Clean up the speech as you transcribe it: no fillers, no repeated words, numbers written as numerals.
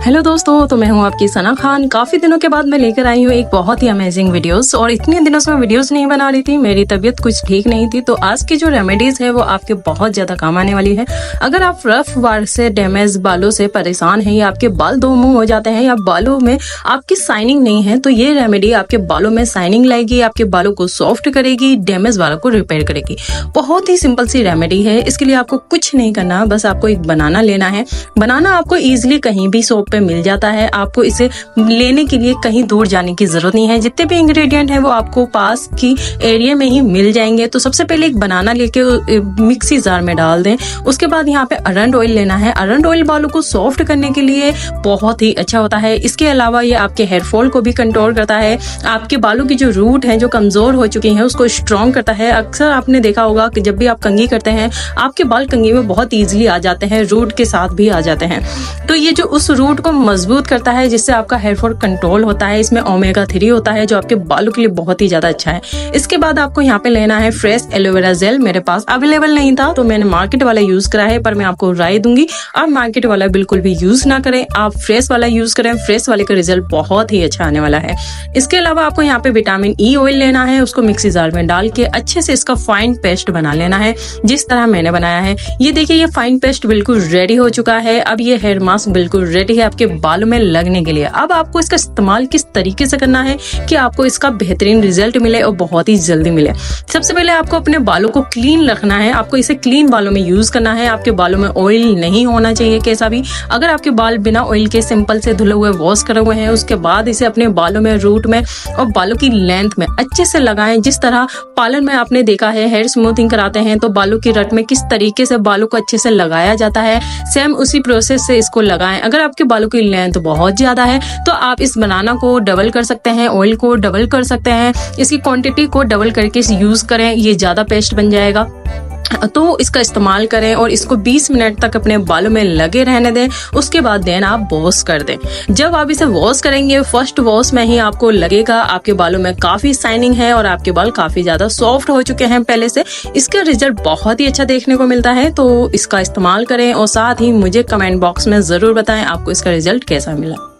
Hello दोस्तों, तो मैं हूं आपकी सना खान। काफ़ी दिनों के बाद मैं लेकर आई हूं एक बहुत ही अमेजिंग वीडियोस। और इतने दिनों से मैं वीडियोस नहीं बना रही थी, मेरी तबीयत कुछ ठीक नहीं थी। तो आज की जो रेमेडीज है वो आपके बहुत ज़्यादा काम आने वाली है। अगर आप रफ बाल से, डैमेज बालों से परेशान हैं या आपके बाल दो मुंह हो जाते हैं या बालों में आपकी शाइनिंग नहीं है, तो ये रेमेडी आपके बालों में शाइनिंग लाएगी, आपके बालों को सॉफ्ट करेगी, डैमेज बालों को रिपेयर करेगी। बहुत ही सिंपल सी रेमेडी है। इसके लिए आपको कुछ नहीं करना, बस आपको एक बनाना लेना है। बनाना आपको ईजिली कहीं भी शॉप पे मिल जाता है। आपको इसे लेने के लिए कहीं दूर जाने की जरूरत नहीं है। जितने भी इंग्रेडिएंट हैं वो आपको पास की एरिया में ही मिल जाएंगे। तो सबसे पहले एक बनाना लेके मिक्सी जार में डाल दें। उसके बाद यहाँ पे अरंड ऑयल लेना है। अरंड ऑयल बालों को सॉफ्ट करने के लिए बहुत ही अच्छा होता है। इसके अलावा ये आपके हेयर फॉल को भी कंट्रोल करता है। आपके बालों की जो रूट है, जो कमजोर हो चुकी हैं, उसको स्ट्रॉन्ग करता है। अक्सर आपने देखा होगा कि जब भी आप कंघी करते हैं, आपके बाल कंघी में बहुत ईजिली आ जाते हैं, रूट के साथ भी आ जाते हैं। तो ये जो उस रूट को मजबूत करता है, जिससे आपका हेयर फॉल कंट्रोल होता है। इसमें ओमेगा 3 होता है, जो आपके बालों के लिए बहुत ही ज्यादा अच्छा है। इसके बाद आपको यहाँ पे लेना है फ्रेश एलोवेरा जेल। मेरे पास अवेलेबल नहीं था तो मैंने मार्केट वाला यूज करा है, पर मैं आपको राय दूंगी आप मार्केट वाला बिल्कुल भी यूज ना करें, आप फ्रेश वाला यूज करें। फ्रेश वाले का रिजल्ट बहुत ही अच्छा आने वाला है। इसके अलावा आपको यहाँ पे विटामिन ई ऑयल लेना है। उसको मिक्सी जार में डाल के अच्छे से इसका फाइन पेस्ट बना लेना है, जिस तरह मैंने बनाया है। ये देखिए, ये फाइन पेस्ट बिल्कुल रेडी हो चुका है। अब ये हेयर मास्क बिल्कुल रेडी है आपके बालों में लगने के लिए। अब आपको इसका इस्तेमाल किस तरीके से करना है कि आपको इसका बेहतरीन रिजल्ट मिले और बहुत ही जल्दी मिले। सबसे पहले आपको अपने बालों को क्लीन रखना है। आपको इसे क्लीन बालों में यूज करना है। आपके बालों में ऑयल नहीं होना चाहिए कैसा भी। अगर आपके बाल बिना ऑयल के सिंपल से धुले हुए वॉश करे हुए हैं, उसके बाद इसे अपने बालों में, रूट में और बालों की लेंथ में अच्छे से लगाएं। जिस तरह पार्लर में आपने देखा है हेयर स्मूथिंग कराते हैं तो बालों की रट में किस तरीके से बालों को अच्छे से लगाया जाता है, सेम उसी प्रोसेस से इसको लगाएं। अगर आपके बालों की लेंथ बहुत ज्यादा है तो आप इस बनाना को डबल कर सकते हैं, ऑयल को डबल कर सकते हैं, इसकी क्वांटिटी को डबल करके यूज करें, ये ज्यादा पेस्ट बन जाएगा। तो इसका इस्तेमाल करें और इसको 20 मिनट तक अपने बालों में लगे रहने दें। उसके बाद देन आप वॉश कर दें। जब आप इसे वॉश करेंगे, फर्स्ट वॉश में ही आपको लगेगा आपके बालों में काफी शाइनिंग है और आपके बाल काफी ज्यादा सॉफ्ट हो चुके हैं पहले से। इसका रिजल्ट बहुत ही अच्छा देखने को मिलता है। तो इसका इस्तेमाल करें और साथ ही मुझे कमेंट बॉक्स में जरूर बताएं आपको इसका रिजल्ट कैसा मिला।